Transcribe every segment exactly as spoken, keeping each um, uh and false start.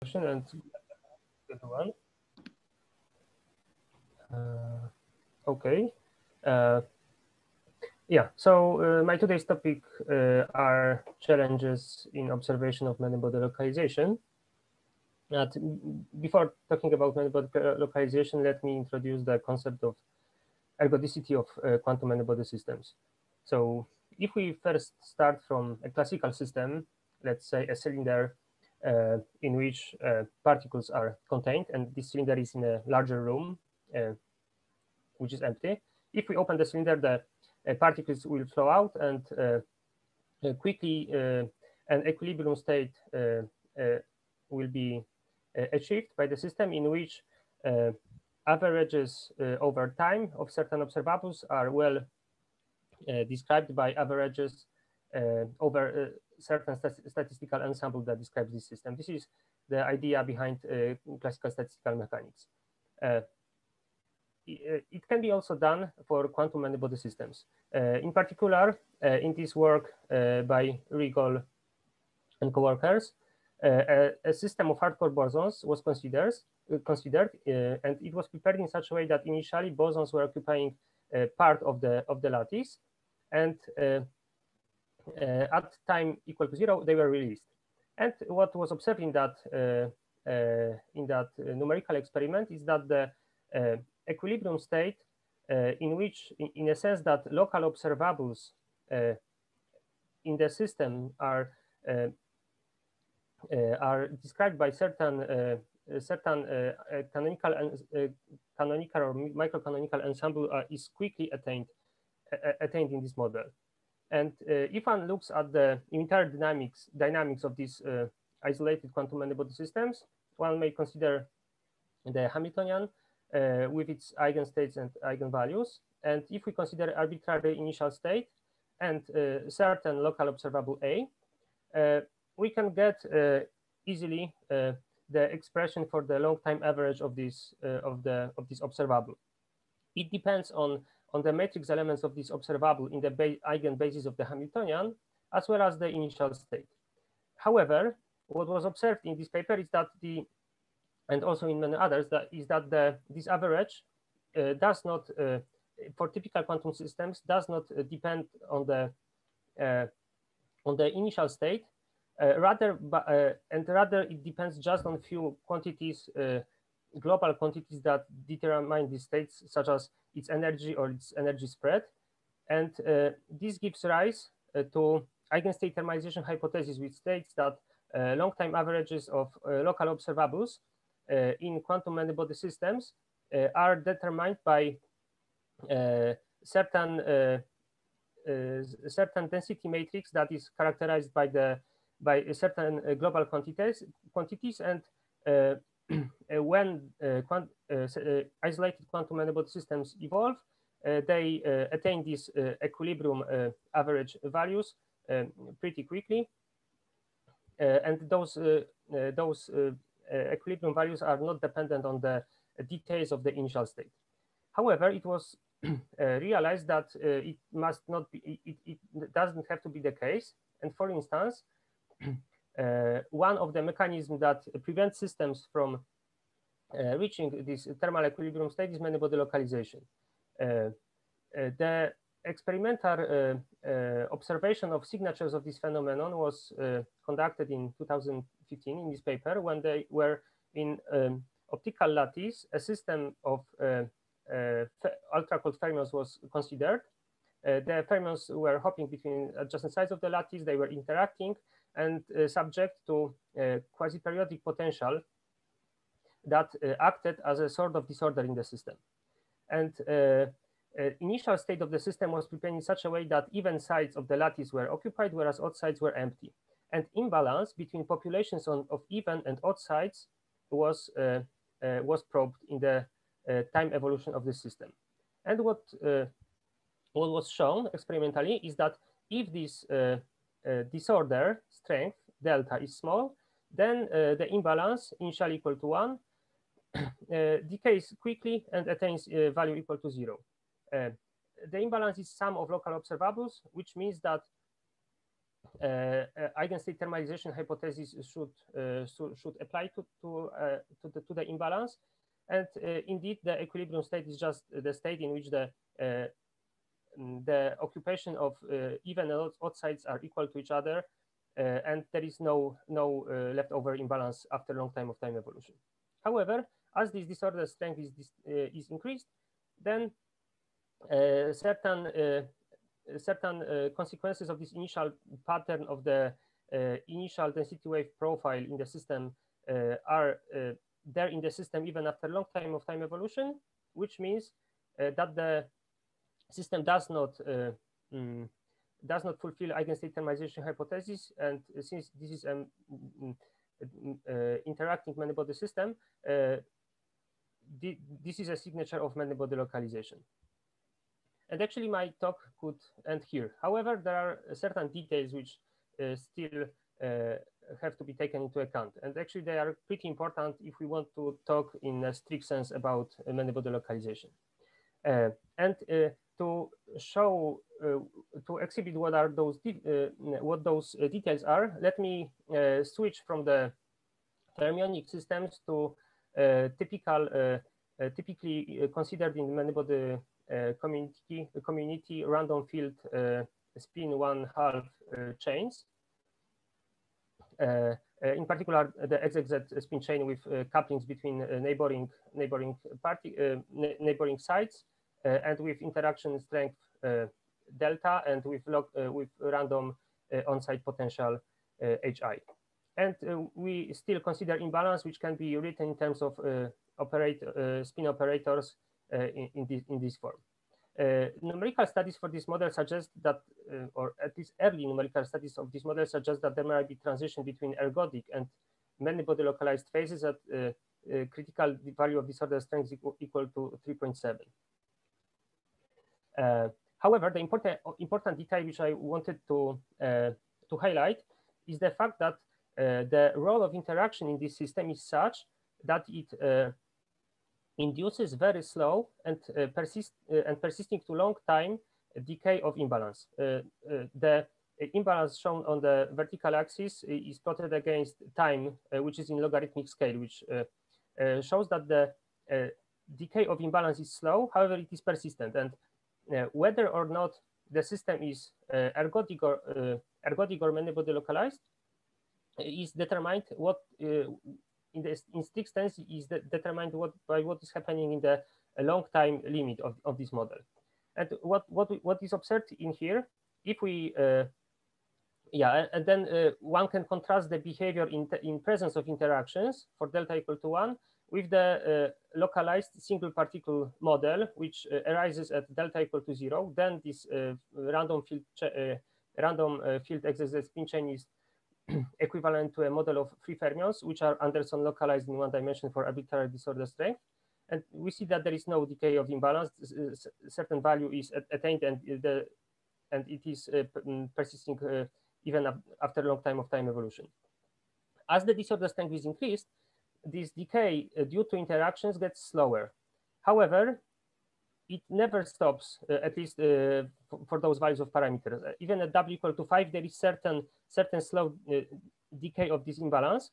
And good one. Uh, okay. Uh, yeah. So uh, my today's topic uh, are challenges in observation of many-body localization. Uh, before talking about many-body localization, let me introduce the concept of ergodicity of uh, quantum many-body systems. So if we first start from a classical system, let's say a cylinder uh, in which uh, particles are contained, and this cylinder is in a larger room, uh, which is empty. If we open the cylinder, the uh, particles will flow out, and uh, uh, quickly uh, an equilibrium state uh, uh, will be uh, achieved by the system, in which uh, averages uh, over time of certain observables are well uh, described by averages uh, over uh, certain stat statistical ensemble that describes this system. This is the idea behind uh, classical statistical mechanics. Uh, it can be also done for quantum many-body systems. Uh, in particular, uh, in this work uh, by Rigol and co-workers, uh, a, a system of hardcore bosons was considered, uh, considered uh, and it was prepared in such a way that initially bosons were occupying uh, part of the of the lattice, and uh, uh, at time equal to zero, they were released. And what was observed in that uh, uh, in that uh, numerical experiment is that the uh, equilibrium state, uh, in which, in, in a sense, that local observables uh, in the system are uh, uh, are described by certain uh, certain uh, canonical uh, canonical or microcanonical ensemble uh, is quickly attained uh, attained in this model. And uh, if one looks at the entire dynamics dynamics of these uh, isolated quantum many-body systems, one may consider the Hamiltonian uh, with its eigenstates and eigenvalues. And if we consider arbitrary initial state and uh, certain local observable A, uh, we can get uh, easily uh, the expression for the long time average of this uh, of the of this observable. It depends on on the matrix elements of this observable in the ba eigenbasis of the Hamiltonian, as well as the initial state. However, what was observed in this paper is that the, and also in many others, that is that the this average uh, does not, uh, for typical quantum systems, does not uh, depend on the uh, on the initial state, uh, rather, uh, and rather it depends just on few quantities, uh, global quantities that determine these states, such as its energy or its energy spread. And uh, this gives rise uh, to eigenstate thermalization hypothesis, which states that uh, long time averages of uh, local observables uh, in quantum many-body systems uh, are determined by uh, certain uh, uh, certain density matrix that is characterized by the by certain uh, global quantities quantities and uh, when uh, quant uh, uh, isolated quantum many-body systems evolve, uh, they uh, attain these uh, equilibrium uh, average values um, pretty quickly, uh, and those uh, uh, those uh, uh, equilibrium values are not dependent on the details of the initial state. However, it was uh, realized that uh, it must not be, it, it doesn't have to be the case. And for instance, uh, one of the mechanisms that prevents systems from uh, reaching this thermal equilibrium state is many-body localization. Uh, uh, the experimental uh, uh, observation of signatures of this phenomenon was uh, conducted in two thousand fifteen in this paper, when they were in um, optical lattice, a system of uh, uh, ultra-cold fermions was considered. Uh, the fermions were hopping between adjacent sides of the lattice, they were interacting, and uh, subject to uh, quasiperiodic potential that uh, acted as a sort of disorder in the system. And uh, uh, initial state of the system was prepared in such a way that even sides of the lattice were occupied, whereas odd sides were empty. And imbalance between populations on, of even and odd sides was, uh, uh, was probed in the uh, time evolution of the system. And what, uh, what was shown experimentally is that if this uh, uh, disorder strength, delta, is small, then uh, the imbalance, initially equal to one, uh, decays quickly and attains uh, value equal to zero. Uh, the imbalance is sum of local observables, which means that uh, uh, eigenstate thermalization hypothesis should uh, should, should apply to to uh, to the to the imbalance, and uh, indeed the equilibrium state is just the state in which the uh, the occupation of uh, even and odd sides are equal to each other, uh, and there is no no uh, leftover imbalance after a long time of time evolution. However, as this disorder strength is this, uh, is increased, then uh, certain uh, certain uh, consequences of this initial pattern of the uh, initial density wave profile in the system uh, are uh, there in the system even after a long time of time evolution, which means uh, that the system does not uh, mm, does not fulfill eigenstate thermalization hypothesis, and since this is an um, uh, interacting many-body system, uh, this is a signature of many-body localization. And actually, my talk could end here. However, there are certain details which uh, still uh, have to be taken into account. And actually, they are pretty important if we want to talk in a strict sense about uh, many-body localization. Uh, and uh, to show, uh, to exhibit what are those, uh, what those uh, details are, let me uh, switch from the fermionic systems to uh, typical, uh, uh, typically considered in many-body uh, community, community random field uh, spin one half uh, chains. Uh, uh, in particular, the X X Z spin chain with uh, couplings between uh, neighboring neighboring party uh, neighboring sides, uh, and with interaction strength uh, delta, and with log uh, with random uh, on-site potential uh, Hi. And uh, we still consider imbalance, which can be written in terms of uh, operate uh, spin operators uh, in, in this in this form. Uh, numerical studies for this model suggest that, uh, or at least early numerical studies of this model suggest that there might be transition between ergodic and many-body localized phases at uh, uh, critical value of disorder strength equal, equal to three point seven. Uh, however, the important important detail which I wanted to uh, to highlight is the fact that uh, the role of interaction in this system is such that it uh, induces very slow and uh, persist uh, and persisting to long time decay of imbalance. Uh, uh, the imbalance shown on the vertical axis is plotted against time, uh, which is in logarithmic scale, which uh, uh, shows that the uh, decay of imbalance is slow. However, it is persistent, and uh, whether or not the system is uh, ergodic or uh, ergodic or many-body localized is determined what uh, in the in strict sense is de determined what by what is happening in the long time limit of, of this model. And what what what is observed in here, if we uh, yeah, and then uh, one can contrast the behavior in in presence of interactions for delta equal to one with the uh, localized single particle model, which uh, arises at delta equal to zero. Then this uh, random field uh, random uh, field X X Z spin chain is equivalent to a model of free fermions, which are Anderson localized in one dimension for arbitrary disorder strength. And we see that there is no decay of imbalance. A certain value is attained, and the and it is uh, persisting uh, even after a long time of time evolution. As the disorder strength is increased, this decay uh, due to interactions gets slower. However, it never stops, uh, at least uh, for, for those values of parameters. Uh, even at w equal to five, there is certain certain slow uh, decay of this imbalance.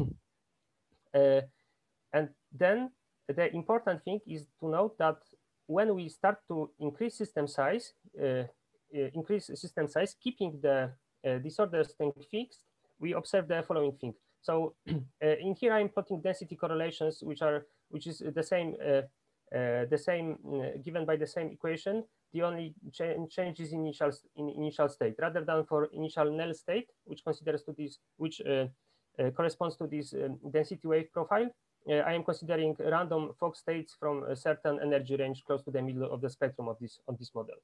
uh, and then the important thing is to note that when we start to increase system size, uh, uh, increase system size, keeping the uh, disorder strength fixed, we observe the following thing. So uh, in here, I'm plotting density correlations, which are which is the same. Uh, Uh, the same uh, given by the same equation. The only ch change is initial in initial state, rather than for initial null state, which considers to this, which uh, uh, corresponds to this um, density wave profile. Uh, I am considering random Fock states from a certain energy range close to the middle of the spectrum of this of this model.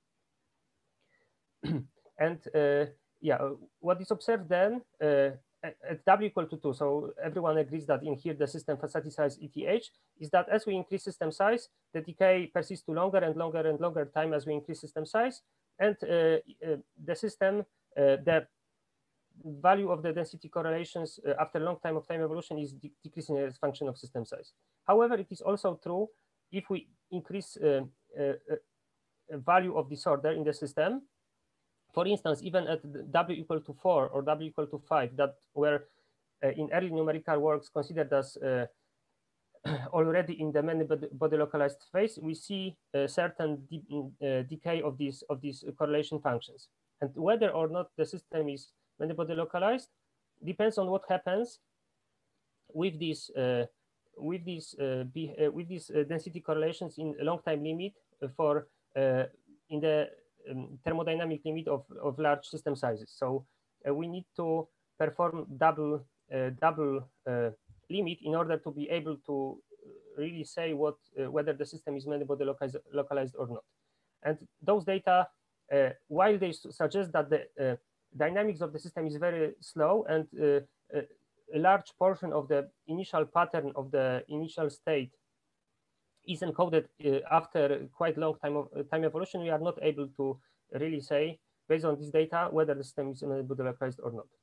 And uh, yeah, what is observed then uh, at w equal to two, so everyone agrees that in here the system satisfies E T H, is that as we increase system size, the decay persists to longer and longer and longer time as we increase system size, and uh, uh, the system, uh, the value of the density correlations uh, after a long time of time evolution is de decreasing as function of system size. However, it is also true if we increase uh, uh, uh, value of disorder in the system For instance, even at w equal to four or w equal to five, that were uh, in early numerical works considered as uh, already in the many body localized phase, we see a certain de uh, decay of these of these correlation functions. And whether or not the system is many body localized depends on what happens with these uh, with these uh, be, uh, with these uh, density correlations in a long time limit for uh, in the um, thermodynamic limit of, of large system sizes. So uh, we need to perform double uh, double uh, limit in order to be able to really say what uh, whether the system is many body localized, localized or not. And those data, uh, while they su suggest that the uh, dynamics of the system is very slow and uh, uh, a large portion of the initial pattern of the initial state is encoded uh, after quite long time of uh, time evolution, we are not able to really say, based on this data, whether the system is many-body localized or not.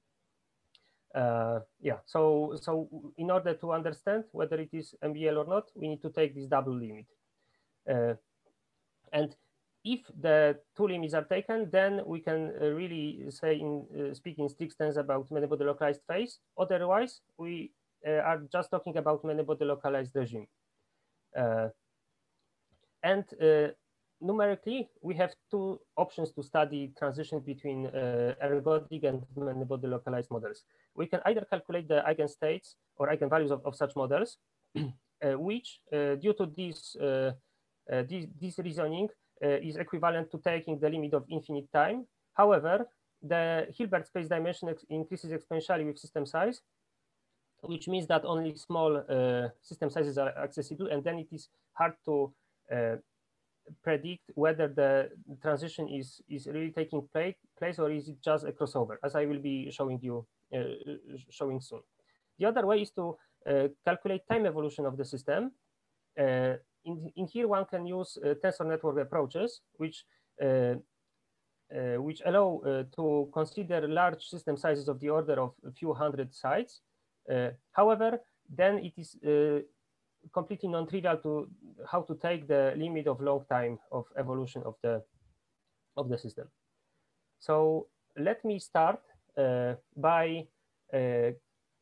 Uh, yeah, so so in order to understand whether it is M B L or not, we need to take this double limit. Uh, and if the two limits are taken, then we can uh, really say, in uh, speak in strict sense about many-body localized phase. Otherwise, we uh, are just talking about many-body localized regime. Uh, and uh, numerically, we have two options to study transitions between uh, ergodic and many-body localized models. We can either calculate the eigenstates or eigenvalues of, of such models, uh, which, uh, due to this, uh, uh, this, this reasoning, uh, is equivalent to taking the limit of infinite time. However, the Hilbert space dimension ex increases exponentially with system size, which means that only small uh, system sizes are accessible, and then it is hard to uh, predict whether the transition is, is really taking play, place or is it just a crossover, as I will be showing you uh, showing soon. The other way is to uh, calculate time evolution of the system. Uh, in, in here, one can use uh, tensor network approaches, which uh, uh, which allow uh, to consider large system sizes of the order of a few hundred sites. Uh, however, then it is uh, completely non-trivial to how to take the limit of long time of evolution of the of the system. So let me start uh, by uh,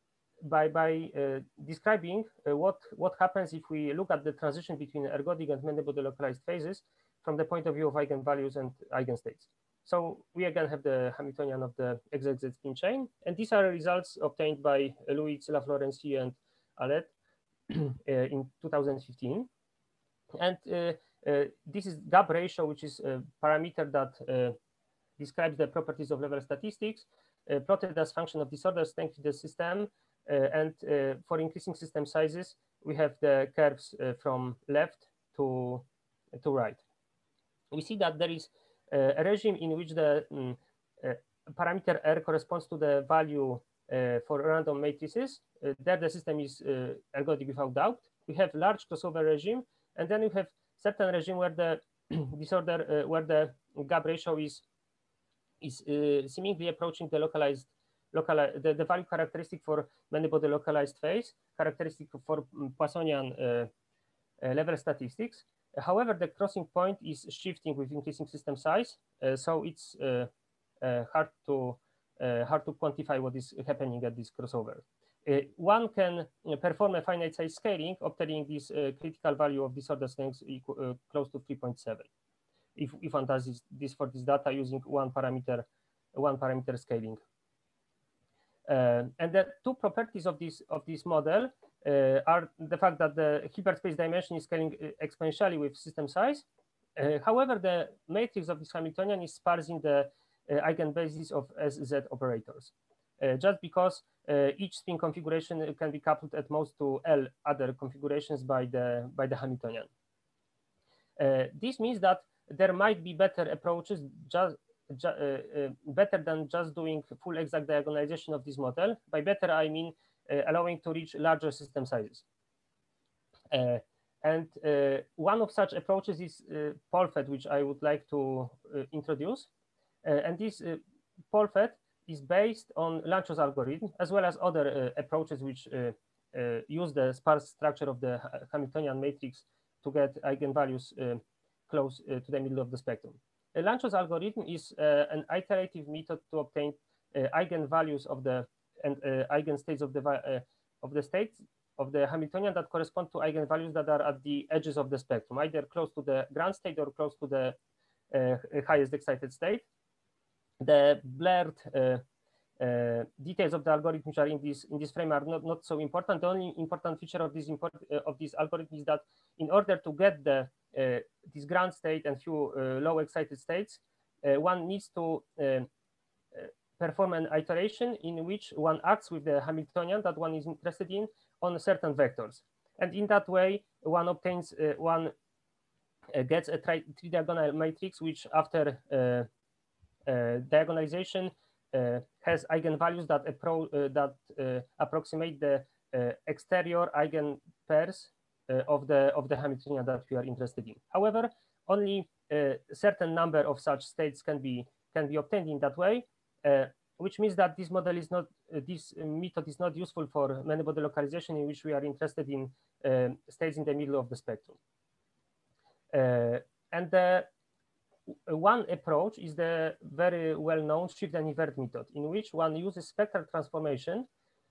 by by uh, describing uh, what what happens if we look at the transition between ergodic and many-body localized phases from the point of view of eigenvalues and eigenstates. So we again have the Hamiltonian of the X X Z spin chain, and these are results obtained by Louis Laflorencie and Allet in two thousand fifteen. And uh, uh, this is gap ratio, which is a parameter that uh, describes the properties of level statistics, uh, plotted as function of disorder strength in the system. Uh, and uh, for increasing system sizes, we have the curves uh, from left to, to right. We see that there is uh, a regime in which the um, uh, parameter R corresponds to the value uh, for random matrices. Uh, there the system is uh, ergodic without doubt. We have large crossover regime, and then we have certain regime where the disorder, uh, where the gap ratio is is uh, seemingly approaching the localized, local, the, the value characteristic for many-body localized phase, characteristic for Poissonian uh, uh, level statistics. However, the crossing point is shifting with increasing system size, uh, so it's uh, uh, hard to uh, hard to quantify what is happening at this crossover. Uh, one can perform a finite size scaling, obtaining this uh, critical value of disorder strength equal, uh, close to three point seven. If, if one does this, this for this data using one parameter, one parameter scaling. Uh, and the two properties of this of this model uh, are the fact that the Hilbert space dimension is scaling exponentially with system size. Uh, however, the matrix of this Hamiltonian is sparse in the uh, eigenbasis of S Z operators, uh, just because uh, each spin configuration can be coupled at most to L other configurations by the by the Hamiltonian. Uh, this means that there might be better approaches, just ju uh, uh, better than just doing full exact diagonalization of this model. By better, I mean uh, allowing to reach larger system sizes. Uh, and uh, one of such approaches is uh, POLFED, which I would like to uh, introduce. Uh, and this uh, POLFED is based on Lanczos algorithm, as well as other uh, approaches which uh, uh, use the sparse structure of the Hamiltonian matrix to get eigenvalues uh, close uh, to the middle of the spectrum. Lanczos algorithm is uh, an iterative method to obtain uh, eigenvalues of the and uh, eigenstates of the uh, of the states of the Hamiltonian that correspond to eigenvalues that are at the edges of the spectrum, either close to the ground state or close to the uh, highest excited state. The blurred uh, uh, details of the algorithm which are in this in this frame are not, not so important. The only important feature of this import, uh, of this algorithm is that in order to get the uh, this ground state and few uh, low excited states, uh, one needs to uh, perform an iteration in which one acts with the Hamiltonian that one is interested in on certain vectors, and in that way one obtains uh, one uh, gets a tri-diagonal matrix which after uh, uh, diagonalization uh, has eigenvalues that, appro uh, that uh, approximate the uh, exterior eigenpairs uh, of the of the Hamiltonian that we are interested in. However, only a certain number of such states can be can be obtained in that way, uh, which means that this model is not uh, this method is not useful for many-body localization in which we are interested in uh, states in the middle of the spectrum. Uh, and the one approach is the very well-known shift and invert method, in which one uses spectral transformation,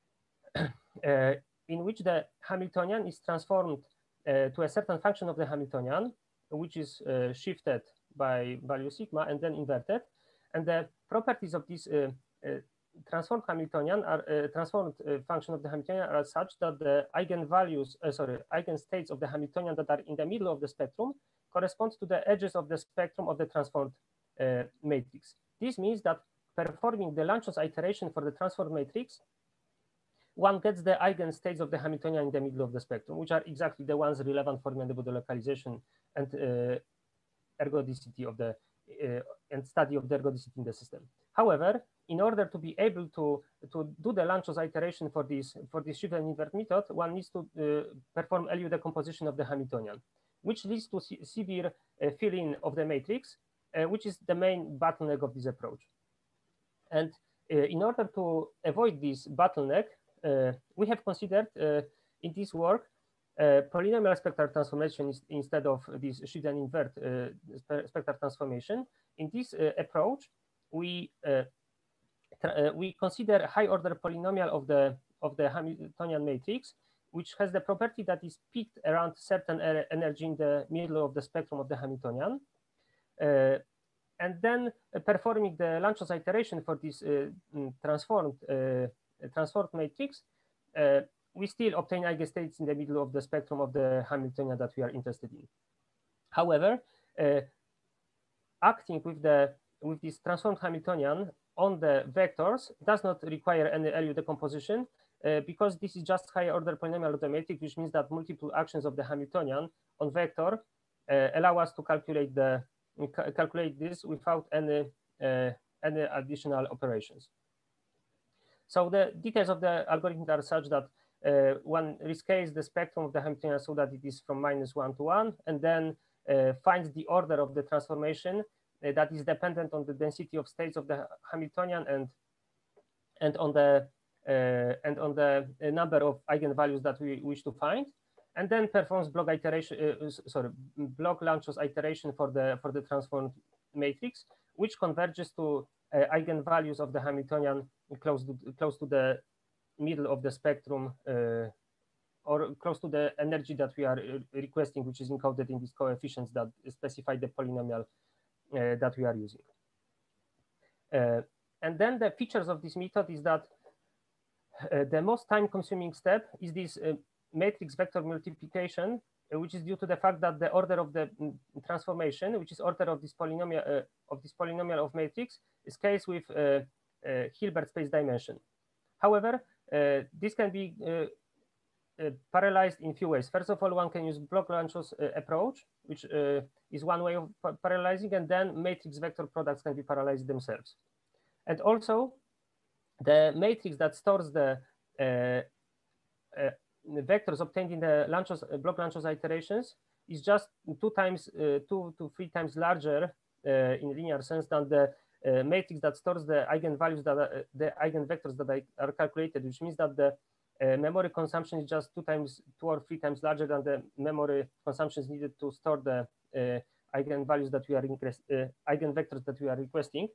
uh, in which the Hamiltonian is transformed uh, to a certain function of the Hamiltonian, which is uh, shifted by value sigma and then inverted. And the properties of this uh, uh, transformed Hamiltonian are uh, transformed uh, function of the Hamiltonian are such that the eigenvalues, uh, sorry, eigenstates of the Hamiltonian that are in the middle of the spectrum corresponds to the edges of the spectrum of the transformed uh, matrix. This means that performing the Lanczos iteration for the transformed matrix, one gets the eigenstates of the Hamiltonian in the middle of the spectrum, which are exactly the ones relevant for many-body localization and uh, ergodicity of the uh, and study of the ergodicity in the system. However, in order to be able to to do the Lanczos iteration for this for this shift and invert method, one needs to uh, perform L U decomposition of the Hamiltonian, which leads to severe uh, fill-in of the matrix, uh, which is the main bottleneck of this approach. And uh, in order to avoid this bottleneck, uh, we have considered uh, in this work uh, polynomial spectral transformation is, instead of this shift and invert uh, spectral transformation. In this uh, approach, we uh, uh, we consider high order polynomial of the of the Hamiltonian matrix, which has the property that is peaked around certain energy in the middle of the spectrum of the Hamiltonian. Uh, and then uh, performing the Lanczos iteration for this uh, transformed uh, transformed matrix, uh, we still obtain eigenstates in the middle of the spectrum of the Hamiltonian that we are interested in. However, uh, acting with the with this transformed Hamiltonian on the vectors does not require any L U decomposition, uh, because this is just higher order polynomial of the matrix, which means that multiple actions of the Hamiltonian on vector uh, allow us to calculate the ca calculate this without any uh, any additional operations. So the details of the algorithm are such that uh, one rescales the spectrum of the Hamiltonian so that it is from minus one to one, and then uh, finds the order of the transformation uh, that is dependent on the density of states of the Hamiltonian and and on the uh, and on the number of eigenvalues that we wish to find, and then performs block iteration, uh, sorry, block Lanczos iteration for the for the transformed matrix, which converges to uh, eigenvalues of the Hamiltonian close to close to the middle of the spectrum, uh, or close to the energy that we are requesting, which is encoded in these coefficients that specify the polynomial uh, that we are using. Uh, and then the features of this method is that uh, the most time-consuming step is this uh, matrix vector multiplication, uh, which is due to the fact that the order of the mm, transformation, which is order of this polynomial uh, of this polynomial of matrix, scales with uh, uh, Hilbert space dimension. However, uh, this can be uh, uh, parallelized in few ways. First of all, one can use block Lanczos uh, approach, which uh, is one way of parallelizing, and then matrix vector products can be parallelized themselves. And also, the matrix that stores the uh, uh, the vectors obtained in the Lanczos, uh, block Lanczos iterations is just two times, uh, two to three times larger uh, in linear sense than the uh, matrix that stores the eigenvalues that are, uh, the eigenvectors that are calculated, which means that the uh, memory consumption is just two times, two or three times larger than the memory consumptions needed to store the uh, eigenvalues that we are request, uh, eigenvectors that we are requesting.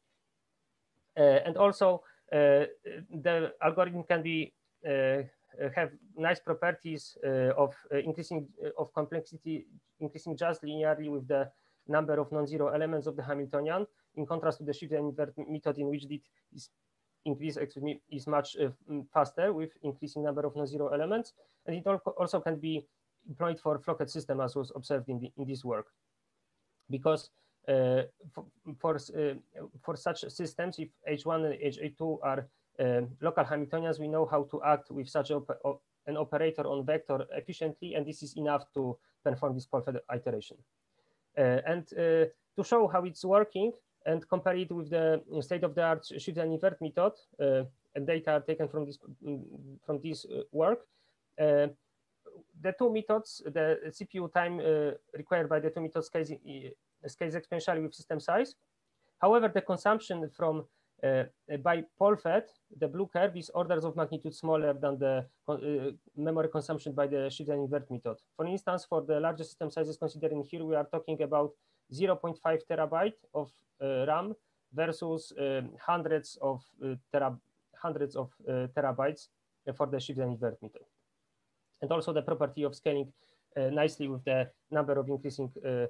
Uh, and also, uh, the algorithm can be uh, have nice properties uh, of uh, increasing uh, of complexity, increasing just linearly with the number of non-zero elements of the Hamiltonian, in contrast to the shift and invert method, in which it is increase excuse me, is much uh, faster with increasing number of non-zero elements. And it also can be employed for flocked system, as was observed in, the, in this work. Because uh, for for, uh, for such systems, if H one and H two are uh, local Hamiltonians, we know how to act with such op an operator on vector efficiently, and this is enough to perform this POLFED iteration. Uh, and uh, to show how it's working and compare it with the state-of-the-art shift and invert method, uh, and data taken from this from this uh, work, uh, the two methods, the C P U time uh, required by the two methods scales, uh, scales exponentially with system size. However, the consumption from uh, by POLFED, the blue curve, is orders of magnitude smaller than the uh, memory consumption by the shift and invert method. For instance, for the largest system sizes considered in here, we are talking about zero point five terabyte of uh, RAM versus uh, hundreds of uh, tera hundreds of uh, terabytes for the shift and invert method. And also the property of scaling uh, nicely with the number of increasing uh,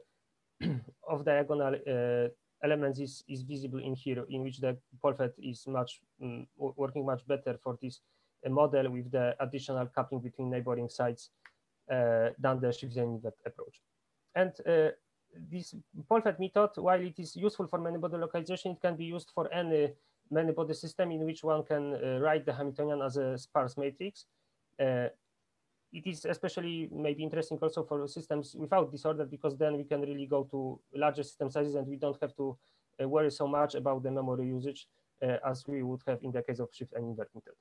of diagonal uh, elements is, is visible in here, in which the POLFED is much um, working much better for this uh, model with the additional coupling between neighboring sites uh, than the shift and invert approach. And uh, this POLFED method, while it is useful for many-body localization, it can be used for any many-body system in which one can uh, write the Hamiltonian as a sparse matrix. Uh, It is especially maybe interesting also for systems without disorder, because then we can really go to larger system sizes and we don't have to uh, worry so much about the memory usage uh, as we would have in the case of shift and invert method.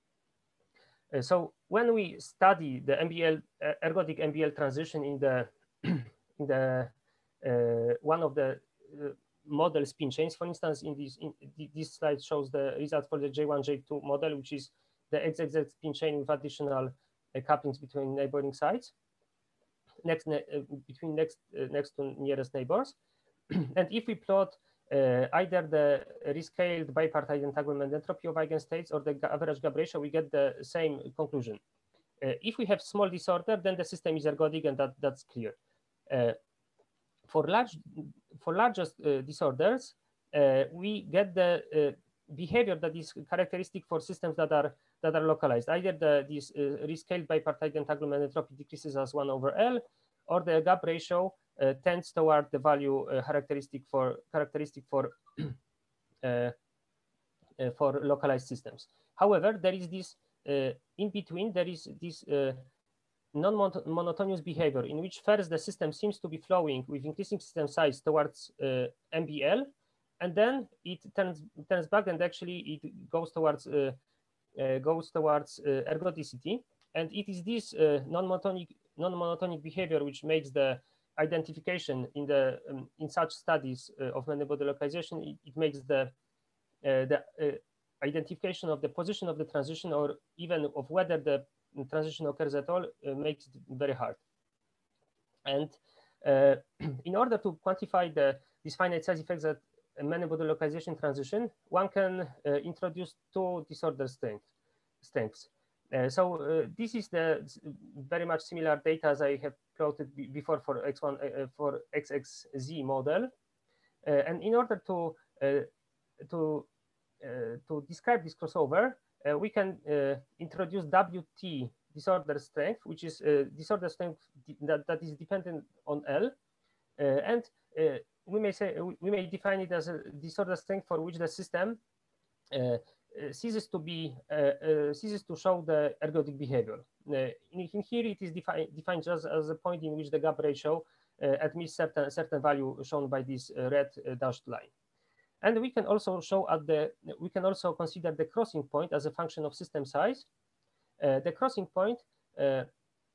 Uh, so when we study the M B L, uh, ergodic M B L transition in the in the uh, one of the uh, model spin chains, for instance, in this in this slide shows the result for the J one J two model, which is the X X X spin chain with additional Uh, couplings between neighboring sites, next uh, between next uh, next to nearest neighbors. And if we plot uh, either the rescaled bipartite entanglement entropy of eigenstates or the average gap ratio, we get the same conclusion. Uh, if we have small disorder, then the system is ergodic, and that, that's clear. Uh, for large for largest uh, disorders, uh, we get the uh, behavior that is characteristic for systems that are that are localized. Either the this uh, rescaled bipartite entanglement entropy decreases as one over L, or the gap ratio uh, tends toward the value uh, characteristic for characteristic for uh, uh, for localized systems. However, there is this uh, in between. There is this uh, non-monotonous behavior in which first the system seems to be flowing with increasing system size towards uh, M B L, and then it turns turns back and actually it goes towards uh, uh, goes towards uh, ergodicity. And it is this uh, non-monotonic non-monotonic behavior which makes the identification in the um, in such studies uh, of many-body localization. It, it makes the uh, the uh, identification of the position of the transition, or even of whether the transition occurs at all, uh, makes it very hard. And uh, in order to quantify the these finite size effects at a many-body localization transition, one can uh, introduce two disorder strength, strengths. Uh, so uh, this is the very much similar data as I have plotted before for X one uh, for X X Z model. Uh, and in order to uh, to uh, to describe this crossover, uh, we can uh, introduce W T disorder strength, which is uh, disorder strength that, that is dependent on L, uh, and uh, we may say we may define it as a disorder strength for which the system uh, ceases to be uh, uh, ceases to show the ergodic behavior. Uh, in, in here, it is defi defined just as a point in which the gap ratio uh, admits certain certain value shown by this uh, red uh, dashed line. And we can also show at the we can also consider the crossing point as a function of system size. Uh, the crossing point uh,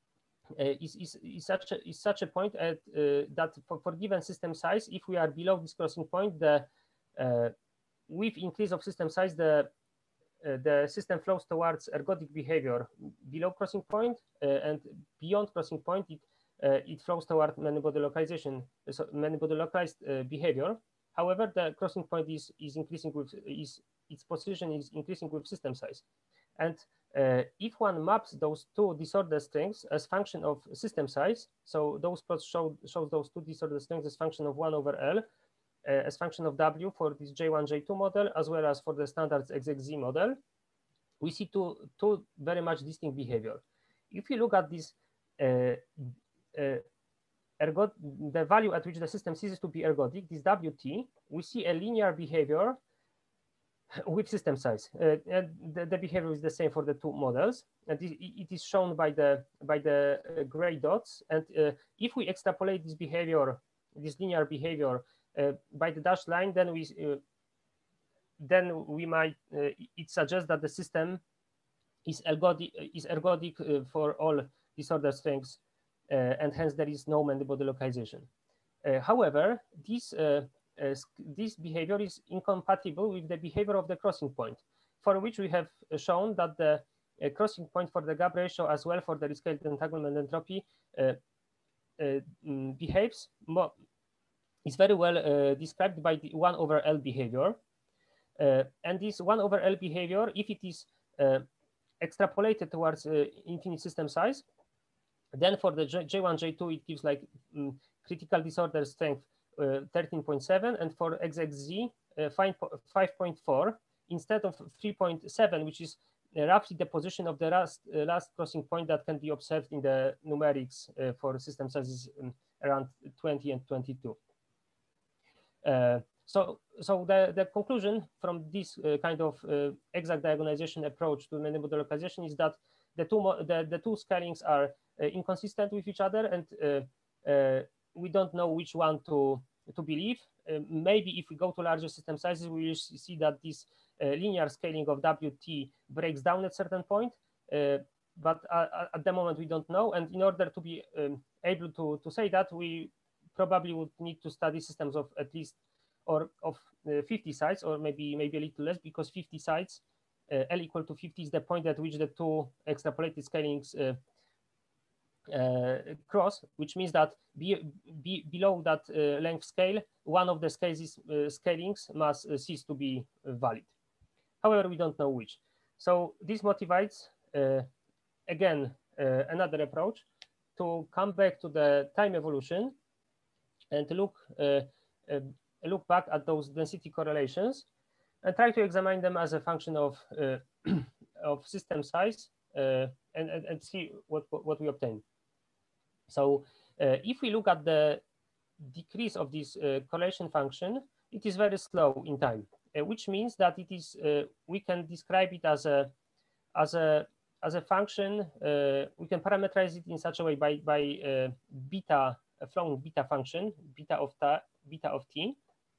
is, is, is such a is such a point at uh, that for, for given system size, if we are below this crossing point, the uh, with increase of system size, the uh, the system flows towards ergodic behavior below crossing point, uh, and beyond crossing point, it uh, it flows toward many-body localization, so many-body localized uh, behavior. However, the crossing point is is increasing with is its position is increasing with system size, and uh, if one maps those two disordered strings as function of system size, so those plots show shows those two disordered strings as function of one over L, uh, as function of W for this J one J two model, as well as for the standard X X Z model, we see two two very much distinct behavior. If you look at this. Uh, uh, ergot the value at which the system ceases to be ergodic, this W T, we see a linear behavior with system size. Uh, and the, the behavior is the same for the two models, and it, it is shown by the by the uh, gray dots. And uh, if we extrapolate this behavior, this linear behavior, uh, by the dashed line, then we uh, then we might uh, it suggests that the system is ergodic is ergodic uh, for all disordered strings. Uh, and hence there is no many-body localization. Uh, however, this, uh, uh, this behavior is incompatible with the behavior of the crossing point, for which we have shown that the uh, crossing point for the gap ratio as well for the rescaled entanglement entropy uh, uh, mm, behaves, more, is very well uh, described by the one over L behavior. Uh, and this one over L behavior, if it is uh, extrapolated towards uh, infinite system size, then for the J one, J two, it gives like um, critical disorder strength uh, thirteen point seven, and for X X Z, uh, five point four instead of three point seven, which is uh, roughly the position of the last, uh, last crossing point that can be observed in the numerics uh, for system sizes um, around twenty and twenty-two. Uh, so so the, the conclusion from this uh, kind of uh, exact diagonalization approach to many-body localization is that the two, the, the two scalings are uh, inconsistent with each other, and uh, uh, we don't know which one to, to believe. Uh, maybe if we go to larger system sizes, we will see that this uh, linear scaling of W T breaks down at a certain point, uh, but uh, at the moment we don't know. And in order to be um, able to, to say that, we probably would need to study systems of at least or of uh, fifty sides, or maybe maybe a little less, because fifty sides, uh, L equal to fifty is the point at which the two extrapolated scalings uh, uh, cross, which means that be, be below that uh, length scale, one of the scales, uh, scalings must uh, cease to be uh, valid. However, we don't know which. So this motivates, uh, again, uh, another approach to come back to the time evolution and look uh, uh, look back at those density correlations and try to examine them as a function of uh, of system size uh, and, and and see what what we obtain. So uh, if we look at the decrease of this uh, correlation function, it is very slow in time, uh, which means that it is uh, we can describe it as a as a as a function. Uh, we can parameterize it in such a way by by uh, beta a flowing beta function, beta of ta, beta of t.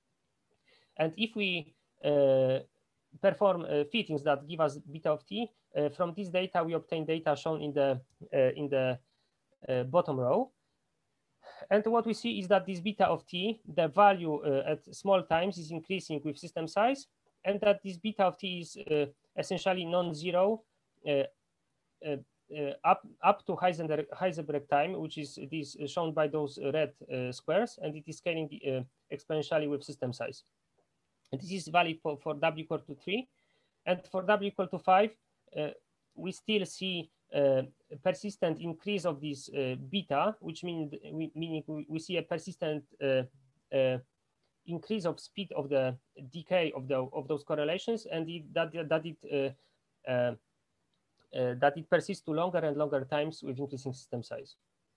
And if we uh, perform uh, fittings that give us beta of t, uh, from this data we obtain data shown in the uh, in the uh, bottom row. And what we see is that this beta of t, the value uh, at small times is increasing with system size, and that this beta of t is uh, essentially non-zero uh, uh, uh, up up to Heisenberg, Heisenberg time, which is this shown by those red uh, squares, and it is scaling uh, exponentially with system size. And this is valid for, for W equal to three, and for W equal to five, uh, we still see uh, a persistent increase of this uh, beta, which mean, we, meaning we, we see a persistent uh, uh, increase of speed of the decay of the of those correlations, and it, that that it uh, uh, uh, that it persists to longer and longer times with increasing system size.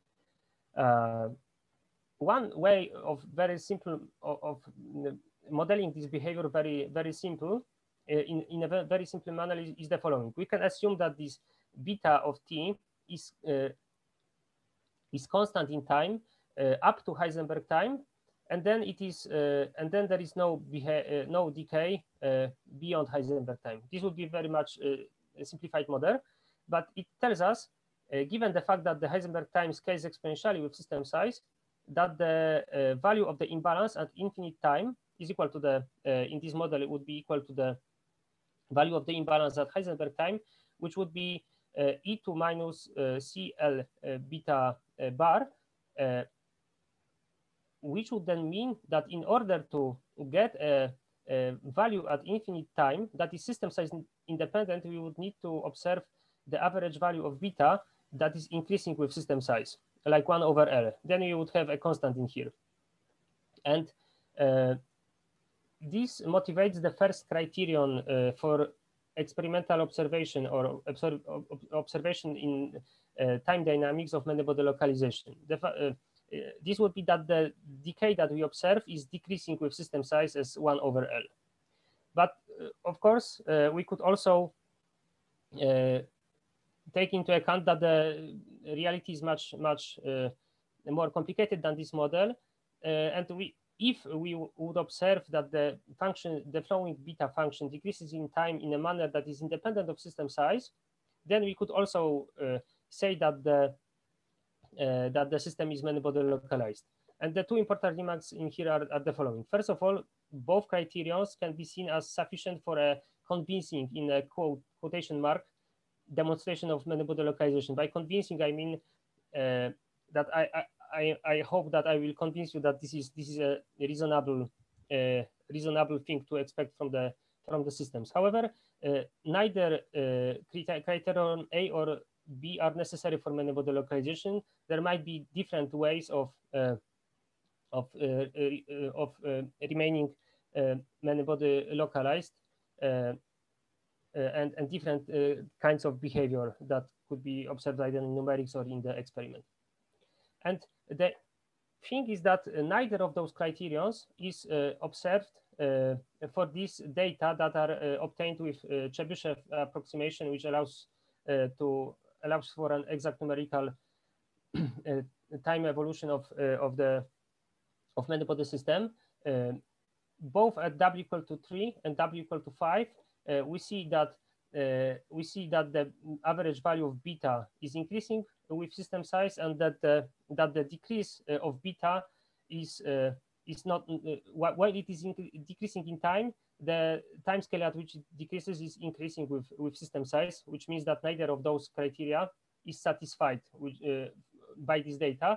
Uh, one way of very simple of, of modeling this behavior very very simple uh, in in a very simple manner is, is the following. We can assume that this beta of t is uh, is constant in time uh, up to Heisenberg time, and then it is uh, and then there is no uh, no decay uh, beyond Heisenberg time. This would be very much uh, a simplified model, but it tells us, uh, given the fact that the Heisenberg time scales exponentially with system size, that the uh, value of the imbalance at infinite time is equal to the uh, in this model it would be equal to the value of the imbalance at Heisenberg time, which would be uh, e two minus uh, C L uh, beta uh, bar, uh, which would then mean that in order to get a, a value at infinite time that is system size independent, we would need to observe the average value of beta that is increasing with system size, like one over L. Then you would have a constant in here. And uh, this motivates the first criterion uh, for experimental observation or observ observation in uh, time dynamics of many-body localization. The, uh, this would be that the decay that we observe is decreasing with system size as one over L. But uh, of course, uh, we could also uh, take into account that the reality is much, much uh, more complicated than this model. Uh, and we, if we would observe that the function, the flowing beta function decreases in time in a manner that is independent of system size, then we could also uh, say that the uh, that the system is many-body localized. And the two important remarks in here are, are the following. First of all, both criterions can be seen as sufficient for a convincing, in a quote, quotation mark, demonstration of many-body localization. By convincing, I mean uh, that I, I I hope that I will convince you that this is this is a reasonable uh, reasonable thing to expect from the from the systems. However, uh, neither uh, criterion A or B are necessary for many-body localization. There might be different ways of uh, of uh, uh, of uh, remaining uh, many-body localized. Uh, Uh, and, and different uh, kinds of behavior that could be observed either in numerics or in the experiment. And the thing is that uh, neither of those criterions is uh, observed uh, for these data that are uh, obtained with uh, Chebyshev approximation, which allows uh, to allows for an exact numerical uh, time evolution of uh, of the of many-body system. Uh, both at w equal to three and w equal to five, uh, we see that uh, we see that the average value of beta is increasing with system size, and that the that the decrease uh, of beta is uh, is not uh, while it is in decreasing in time, the time scale at which it decreases is increasing with with system size, which means that neither of those criteria is satisfied with, uh, by this data,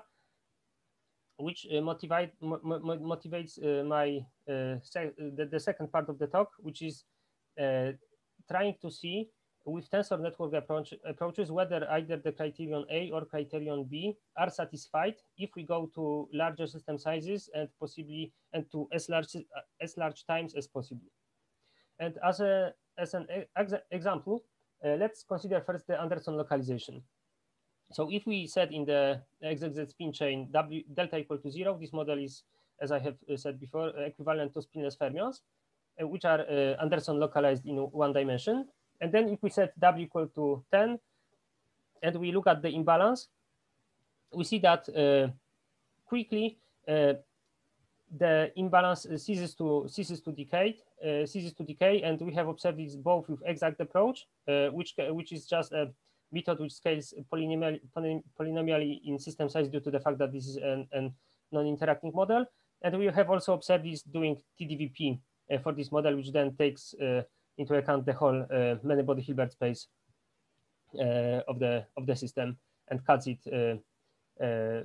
which uh, motivate mo mo motivates uh, my uh, the, the second part of the talk, which is uh, trying to see with tensor network approach approaches whether either the criterion A or criterion B are satisfied if we go to larger system sizes and possibly and to as large as large times as possible. And as a as an ex example, uh, let's consider first the Anderson localization. So if we set in the X X Z spin chain W delta equal to zero, this model is, as I have said before, equivalent to spinless fermions, uh, which are uh, Anderson localized in one dimension. And then if we set W equal to ten, and we look at the imbalance, we see that uh, quickly uh, the imbalance ceases to ceases to decay, uh, ceases to decay, and we have observed this both with exact approach, uh, which which is just a method which scales polynomially, polynomially in system size due to the fact that this is an, an non-interacting model. And we have also observed this doing T D V P uh, for this model, which then takes uh, into account the whole uh, many-body Hilbert space uh, of the of the system and cuts it uh, uh,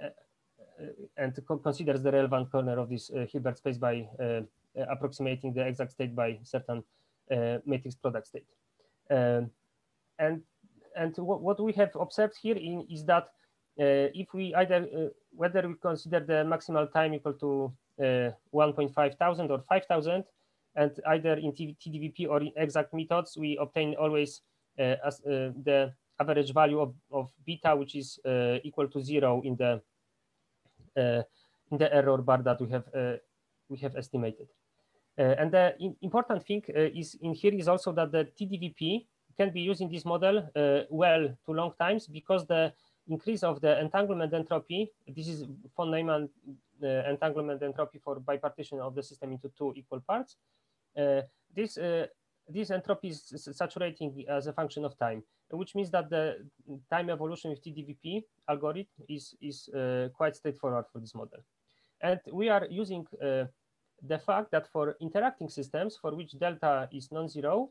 and co considers the relevant corner of this uh, Hilbert space by uh, approximating the exact state by certain uh, matrix product state. Um, and And what we have observed here in, is that uh, if we either, uh, whether we consider the maximal time equal to uh, one point five thousand or five thousand, and either in T D V P or in exact methods, we obtain always uh, as uh, the average value of, of beta, which is uh, equal to zero in the uh, in the error bar that we have uh, we have estimated. Uh, and the in important thing uh, is in here is also that the T D V P can be used in this model uh, well to long times, because the increase of the entanglement entropy, this is von Neumann uh, entanglement entropy for bipartition of the system into two equal parts. Uh, this uh, this entropy is saturating as a function of time, which means that the time evolution with T D V P algorithm is is uh, quite straightforward for this model. And we are using uh, the fact that for interacting systems for which delta is non-zero,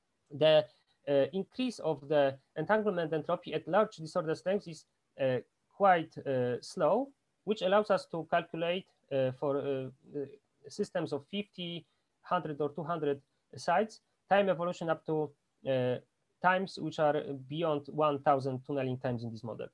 the uh, increase of the entanglement entropy at large disorder strengths is uh, quite uh, slow, which allows us to calculate uh, for uh, systems of fifty, one hundred, or two hundred sites time evolution up to uh, times which are beyond one thousand tunneling times in this model.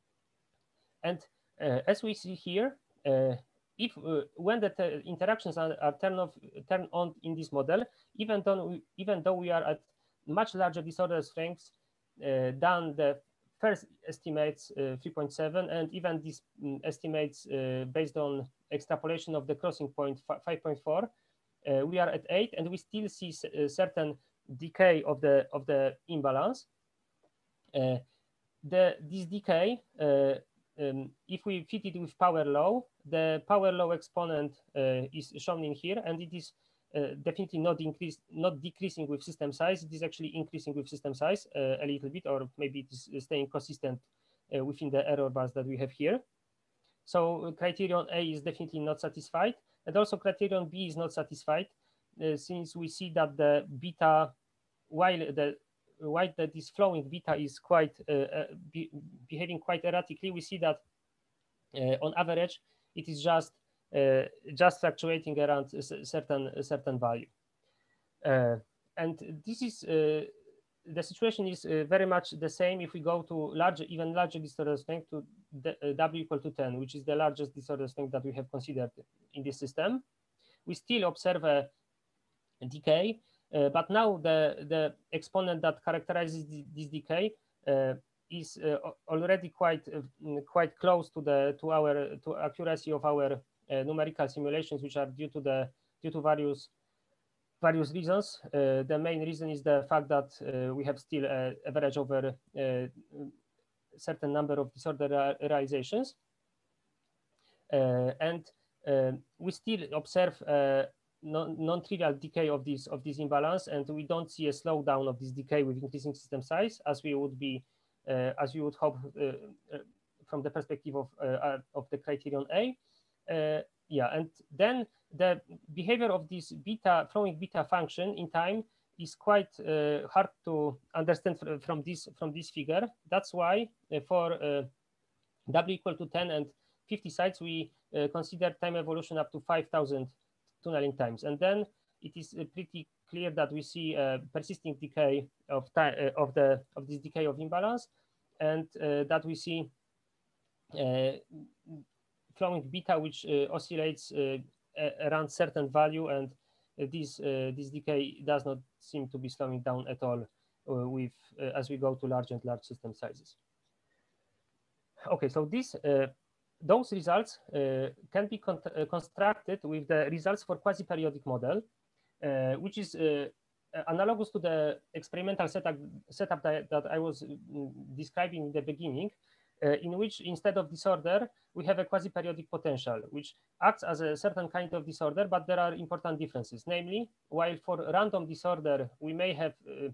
And uh, as we see here, uh, if uh, when the interactions are, are turned off, turned on in this model, even though we, even though we are at much larger disorder strengths uh, than the first estimates uh, three point seven, and even these um, estimates uh, based on extrapolation of the crossing point five point four, uh, we are at eight, and we still see a certain decay of the of the imbalance. Uh, the this decay, uh, um, if we fit it with power law, the power law exponent uh, is shown in here, and it is uh, definitely not increase, not decreasing with system size. It is actually increasing with system size uh, a little bit, or maybe it is staying consistent uh, within the error bars that we have here. So uh, criterion A is definitely not satisfied, and also criterion B is not satisfied, uh, since we see that the beta, while the while that this flowing beta is quite uh, uh, be, behaving quite erratically, we see that uh, on average it is just uh, just fluctuating around a certain a certain value, uh, and this is uh, the situation is uh, very much the same if we go to larger, even larger disorder strength, to the, uh, W equal to ten, which is the largest disorder strength that we have considered in this system. We still observe a decay, uh, but now the, the exponent that characterizes the, this decay uh, is uh, already quite uh, quite close to the to our to accuracy of our uh, numerical simulations, which are due to the due to various various reasons. Uh, the main reason is the fact that uh, we have still an average over a certain number of disorder realizations. Uh, and uh, we still observe uh, non-trivial decay of this of this imbalance, and we don't see a slowdown of this decay with increasing system size, as we would be, uh, as we would hope uh, uh, from the perspective of uh, of the criterion A. Uh, yeah, and then the behavior of this beta flowing beta function in time is quite uh, hard to understand from this from this figure. That's why uh, for uh, W equal to ten and fifty sites, we uh, consider time evolution up to five thousand tunneling times, and then it is uh, pretty clear that we see a persisting decay of time uh, of the of this decay of imbalance, and uh, that we see uh, flowing beta, which uh, oscillates uh, around certain value, and uh, this uh, this decay does not seem to be slowing down at all uh, with uh, as we go to large and large system sizes. Okay, so this uh, those results uh, can be con uh, constructed with the results for quasiperiodic model, uh, which is uh, analogous to the experimental setup setup that, that I was mm, describing in the beginning, uh, in which instead of disorder we have a quasiperiodic potential, which acts as a certain kind of disorder, but there are important differences. Namely, while for random disorder we may have uh,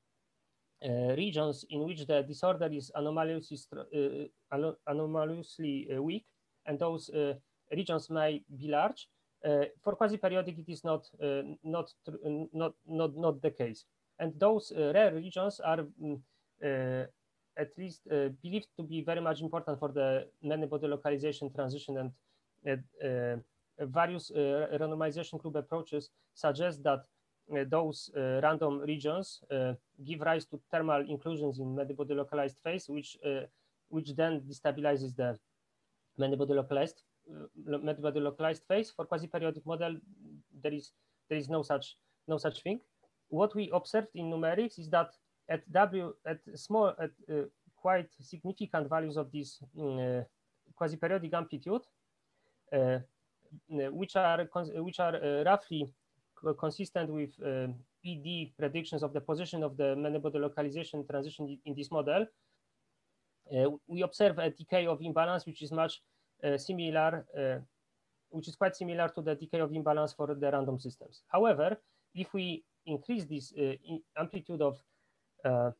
Uh, regions in which the disorder is anomalously, uh, anomalously uh, weak, and those uh, regions may be large. Uh, for quasiperiodic, it is not uh, not not not not the case, and those uh, rare regions are um, uh, at least uh, believed to be very much important for the many-body localization transition, and uh, uh, various uh, randomization group approaches suggest that Uh, those uh, random regions uh, give rise to thermal inclusions in many-body localized phase, which uh, which then destabilizes the many-body localized uh, many-body localized phase. For quasiperiodic model, there is there is no such no such thing. What we observed in numerics is that at W at small at uh, quite significant values of this uh, quasiperiodic amplitude, uh, which are which are uh, roughly consistent with uh, E D predictions of the position of the many-body localization transition in this model, uh, we observe a decay of imbalance, which is much uh, similar, uh, which is quite similar to the decay of imbalance for the random systems. However, if we increase this uh, amplitude of uh,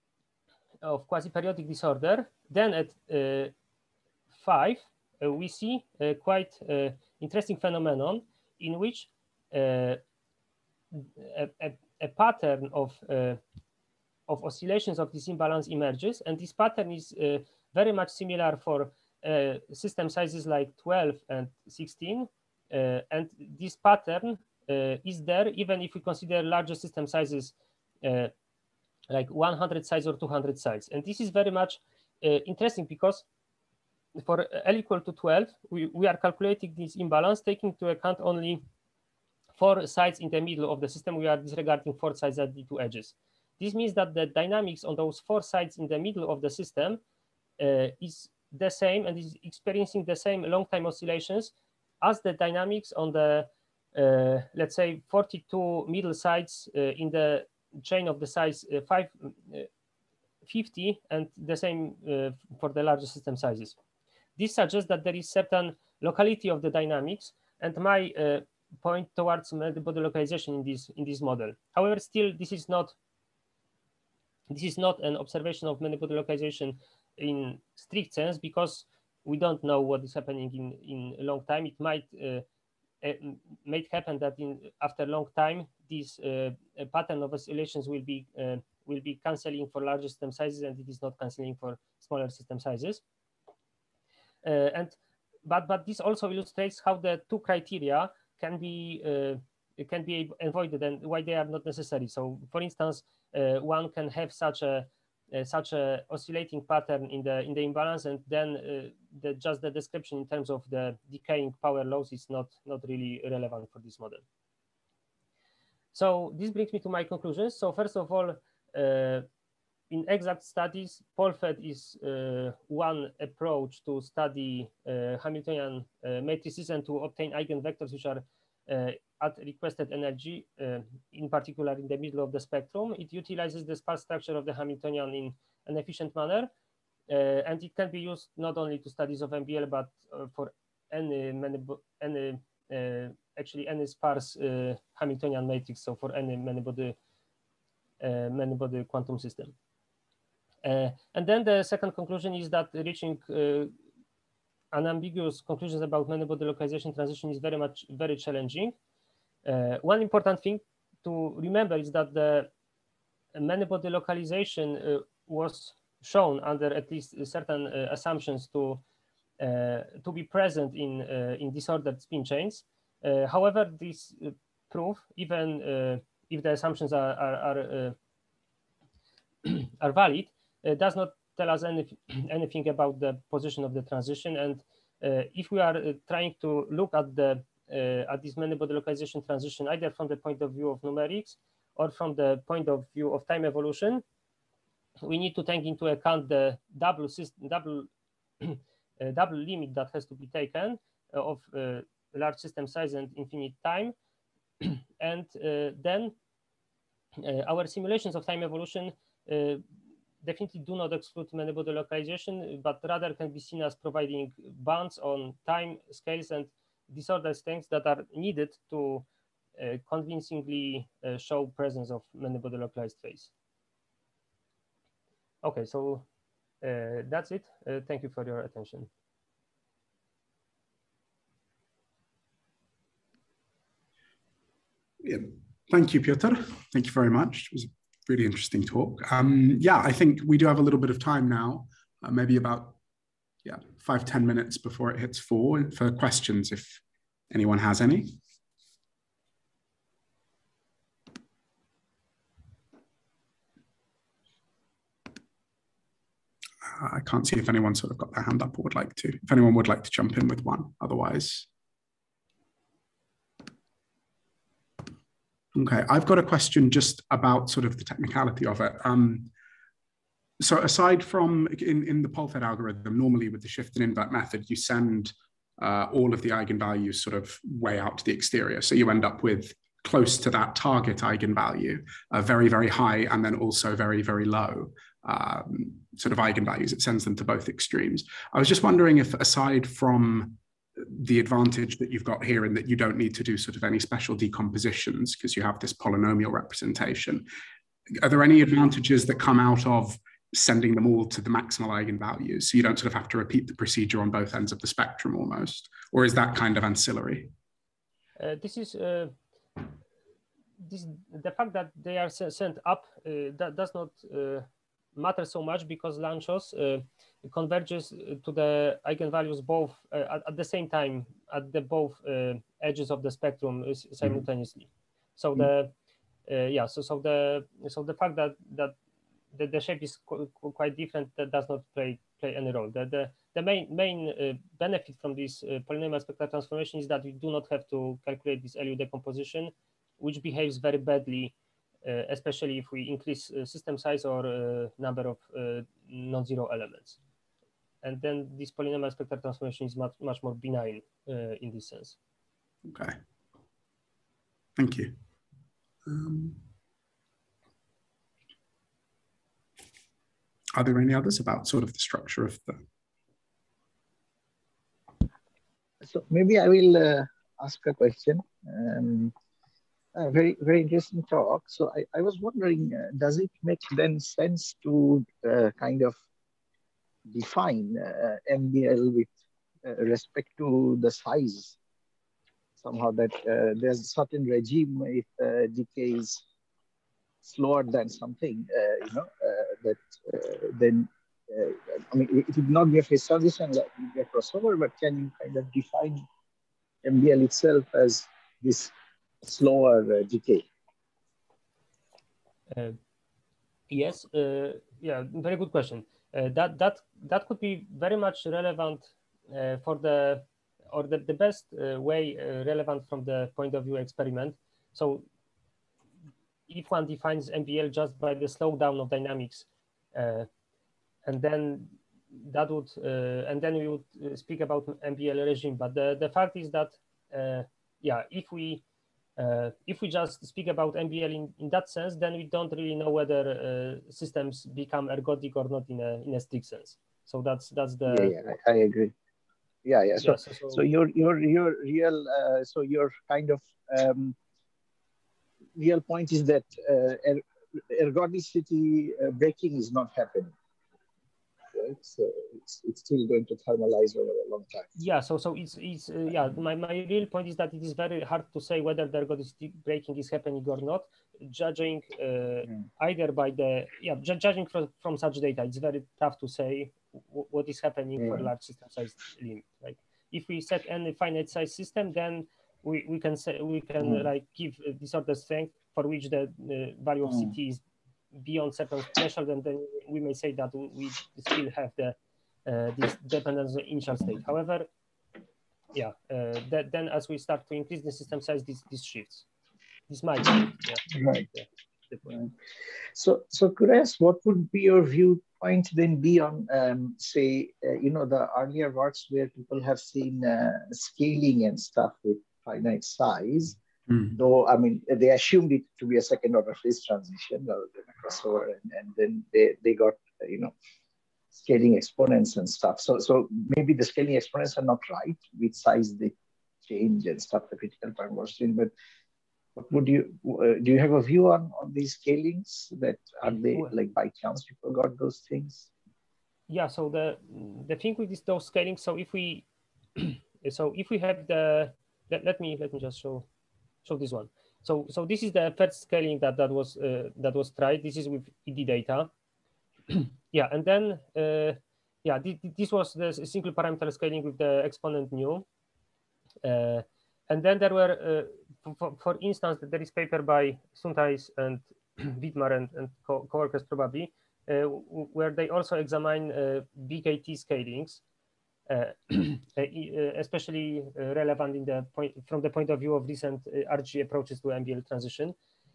of quasiperiodic disorder, then at uh, five, uh, we see a quite uh, interesting phenomenon in which uh, A, a, a pattern of uh, of oscillations of this imbalance emerges, and this pattern is uh, very much similar for uh, system sizes like twelve and sixteen. Uh, and this pattern uh, is there even if we consider larger system sizes uh, like one hundred sites or two hundred sites. And this is very much uh, interesting because for L equal to twelve, we, we are calculating this imbalance taking into account only four sides in the middle of the system. We are disregarding four sides at the two edges. This means that the dynamics on those four sides in the middle of the system uh, is the same and is experiencing the same long time oscillations as the dynamics on the, uh, let's say, forty-two middle sides uh, in the chain of the size uh, five fifty, and the same uh, for the larger system sizes. This suggests that there is certain locality of the dynamics, and my uh, point towards multi-body localization in this in this model. However, still this is not this is not an observation of many-body localization in strict sense, because we don't know what is happening in in a long time. It might uh, uh, might happen that in after a long time this uh, pattern of oscillations will be uh, will be canceling for larger system sizes, and it is not canceling for smaller system sizes. Uh, and but but this also illustrates how the two criteria can be uh, can be avoided and why they are not necessary. So, for instance, uh, one can have such a uh, such a oscillating pattern in the in the imbalance, and then uh, the, just the description in terms of the decaying power laws is not not really relevant for this model. So this brings me to my conclusions. So first of all, uh, in exact studies, POLFED is uh, one approach to study uh, Hamiltonian uh, matrices and to obtain eigenvectors which are uh, at requested energy, uh, in particular in the middle of the spectrum. It utilizes the sparse structure of the Hamiltonian in an efficient manner, uh, and it can be used not only to studies of M B L, but uh, for any, many, any uh, actually any sparse uh, Hamiltonian matrix, so for any many-body uh, many-body quantum system. Uh, and then the second conclusion is that reaching uh, unambiguous conclusions about many-body localization transition is very much very challenging. Uh, one important thing to remember is that the many-body localization uh, was shown under at least certain uh, assumptions to uh, to be present in uh, in disordered spin chains. Uh, however, this uh, proof, even uh, if the assumptions are are are, uh, are valid, uh, does not tell us any, anything about the position of the transition. And uh, if we are uh, trying to look at the uh, at this many-body localization transition either from the point of view of numerics or from the point of view of time evolution, we need to take into account the double system, double uh, double limit that has to be taken uh, of uh, large system size and infinite time, and uh, then uh, our simulations of time evolution uh, definitely do not exclude many-body localization, but rather can be seen as providing bounds on time scales and disordered strengths that are needed to uh, convincingly uh, show presence of many-body localized phase. Okay, so uh, that's it. Uh, thank you for your attention. Yeah. Thank you, Piotr. Thank you very much. It was a really interesting talk. Um, yeah, I think we do have a little bit of time now, uh, maybe about yeah, five, ten minutes before it hits four for questions, if anyone has any. I can't see if anyone sort of got their hand up or would like to. If anyone would like to jump in with one, otherwise. Okay, I've got a question just about sort of the technicality of it. Um, so aside from in, in the POLFED algorithm, normally with the shift and invert method, you send uh, all of the eigenvalues sort of way out to the exterior. So you end up with close to that target eigenvalue, uh, very, very high, and then also very, very low um, sort of eigenvalues. It sends them to both extremes. I was just wondering if, aside from the advantage that you've got here in that you don't need to do sort of any special decompositions because you have this polynomial representation, are there any advantages that come out of sending them all to the maximal eigenvalues so you don't sort of have to repeat the procedure on both ends of the spectrum almost? Or is that kind of ancillary? Uh, this is uh, this the fact that they are sent up uh, that does not uh, matter so much because Lanczos uh, converges to the eigenvalues both uh, at, at the same time at the both uh, edges of the spectrum simultaneously. Mm-hmm. So the uh, yeah, so so the so the fact that that the, the shape is qu quite different, that does not play play any role. The the, the main main uh, benefit from this uh, polynomial spectral transformation is that we do not have to calculate this L U decomposition, which behaves very badly. Uh, especially if we increase uh, system size or uh, number of uh, non-zero elements. And then this polynomial spectral transformation is much, much more benign uh, in this sense. Okay. Thank you. Um, are there any others about sort of the structure of the... So maybe I will uh, ask a question. Um, Uh, very, very interesting talk. So I, I was wondering, uh, does it make then sense to uh, kind of define uh, M B L with uh, respect to the size? Somehow that uh, there's a certain regime if uh, decay is slower than something, uh, you know, uh, that uh, then, uh, I mean, it would not be a phase transition, like it would be a crossover, but can you kind of define M B L itself as this slower uh, decay? Uh, yes, uh, yeah, very good question. Uh, that that that could be very much relevant uh, for the or the, the best uh, way uh, relevant from the point of view experiment. So if one defines M B L just by the slowdown of dynamics, uh, and then that would uh, and then we would speak about M B L regime. But the the fact is that uh, yeah, if we Uh, if we just speak about M B L in, in that sense, then we don't really know whether uh, systems become ergodic or not in a in a strict sense. So that's that's the yeah, yeah I, I agree. Yeah, yeah. So yeah, so, so, so your your your real uh, so your kind of um, real point is that uh, er ergodicity uh, breaking is not happening. Right? So it's, it's still going to thermalize over a long time. Yeah, so so it's it's uh, yeah. My, my real point is that it is very hard to say whether the ergodicity breaking is happening or not, judging uh, mm. either by the yeah ju judging from, from such data. It's very tough to say what is happening mm. for large system size limit. Like if we set any finite size system, then we we can say we can mm. like give disorder strength for which the uh, value of mm. C T is beyond certain threshold, and then we may say that we still have the uh, this dependence on the initial state. However, yeah, uh, that then as we start to increase the system size, this this shifts. This might shift. Yeah. Right. Yeah, the point. Right. So, so could I ask, what would be your viewpoint then be on, um, say, uh, you know, the earlier works where people have seen uh, scaling and stuff with finite size? Mm. Though, I mean, they assumed it to be a second order phase transition rather than a crossover, and, and then they, they got, uh, you know, scaling exponents and stuff. So, so maybe the scaling exponents are not right with size they change and stuff, the critical part was changed. But what would you, uh, do you have a view on, on these scalings that are they like by chance people got those things? Yeah, so the, the thing with this, those scalings, so if we, so if we have the, let, let me, let me just show, show this one. So, so this is the first scaling that, that was, uh, that was tried. This is with E D data. Yeah, and then uh, yeah, th this was the single parameter scaling with the exponent nu, uh, and then there were, uh, for, for instance, there is paper by Suntais and Wittmer and, and co coworkers probably, uh, where they also examine uh, B K T scalings, uh, especially relevant in the point from the point of view of recent R G approaches to M B L transition.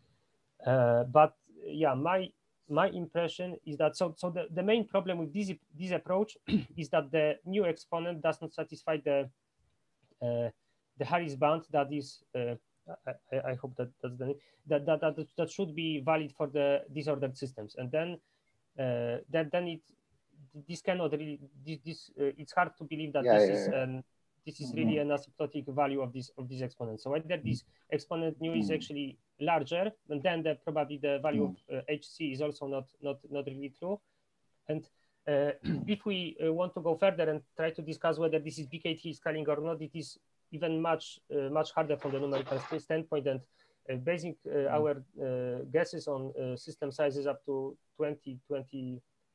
Uh, but yeah, my My impression is that so so the, the main problem with this this approach is that the new exponent does not satisfy the uh, the Harris bound that is uh, I, I hope that that's the that, that that that should be valid for the disordered systems, and then uh, that then it this cannot really this, this uh, it's hard to believe that yeah, this yeah, is yeah. an this is really mm-hmm. an asymptotic value of this of this exponent. So either this exponent nu mm-hmm. is actually larger, and then the, probably the value mm-hmm. of uh, H C is also not not not really true. And uh, if we uh, want to go further and try to discuss whether this is B K T scaling or not, it is even much uh, much harder from the numerical standpoint. And uh, basing uh, mm-hmm. our uh, guesses on uh, system sizes up to twenty, twenty,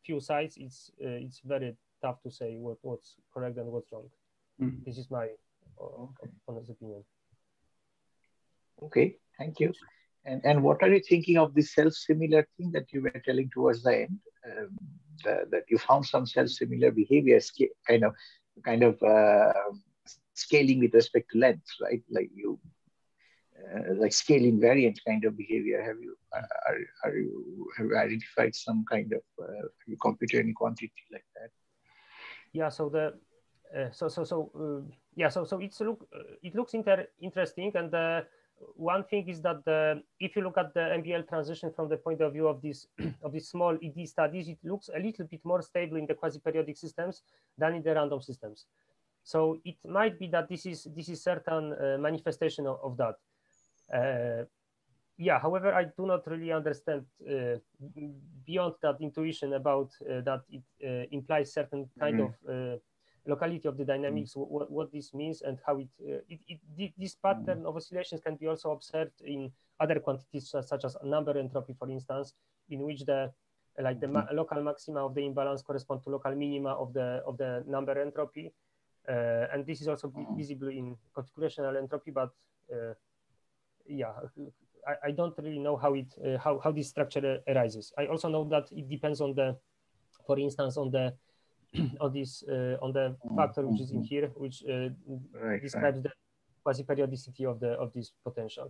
few sides, it's uh, it's very tough to say what what's correct and what's wrong. Mm. This is my uh, okay. honest opinion. Okay, thank you. And and what are you thinking of this self-similar thing that you were telling towards the end? Um, the, that you found some self-similar behavior, kind of, kind of uh, scaling with respect to length, right? Like you, uh, like scaling variant kind of behavior. Have you are are you have you identified some kind of uh, have you computed any quantity like that? Yeah. So the uh, so so so uh, yeah. So so it's look uh, it looks inter interesting, and the one thing is that the, if you look at the M B L transition from the point of view of this of these small E D studies, it looks a little bit more stable in the quasi-periodic systems than in the random systems. So it might be that this is this is certain uh, manifestation of, of that. Uh, yeah. However, I do not really understand uh, beyond that intuition about uh, that it uh, implies certain kind mm-hmm. of uh, locality of the dynamics, mm. what, what this means and how it, uh, it, it this pattern mm. of oscillations can be also observed in other quantities such as number entropy, for instance, in which the like the ma local maxima of the imbalance correspond to local minima of the of the number entropy, uh, and this is also visible in configurational entropy. But uh, yeah, I, I don't really know how it uh, how how this structure arises. I also know that it depends on the, for instance, on the on this uh, on the factor which is in here, which uh, right, describes right. the quasi-periodicity of the of this potential.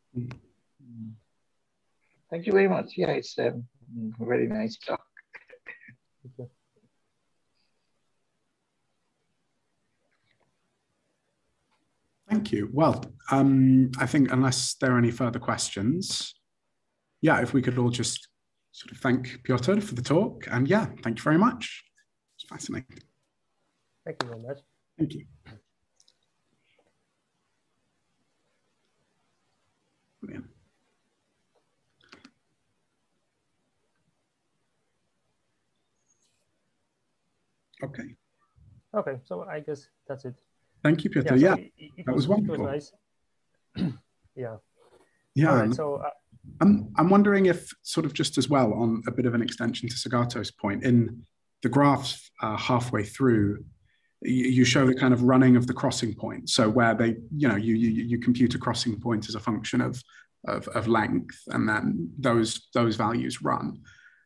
Thank you very much. Yeah, it's a um, very nice talk. Okay. Thank you. Well, um, I think unless there are any further questions, yeah, if we could all just sort of thank Piotr for the talk, and yeah, thank you very much. It's fascinating. Thank you very much. Thank you. Brilliant. Okay. Okay, so I guess that's it. Thank you, Piotr. Yeah, yeah, so it, it that was, was wonderful. It was nice. yeah. Yeah. All right, so uh, I'm I'm wondering if sort of just as well on a bit of an extension to Sagato's point, in the graph uh, halfway through, you, you show the kind of running of the crossing point. So where they, you know, you you, you compute a crossing point as a function of, of of length, and then those those values run.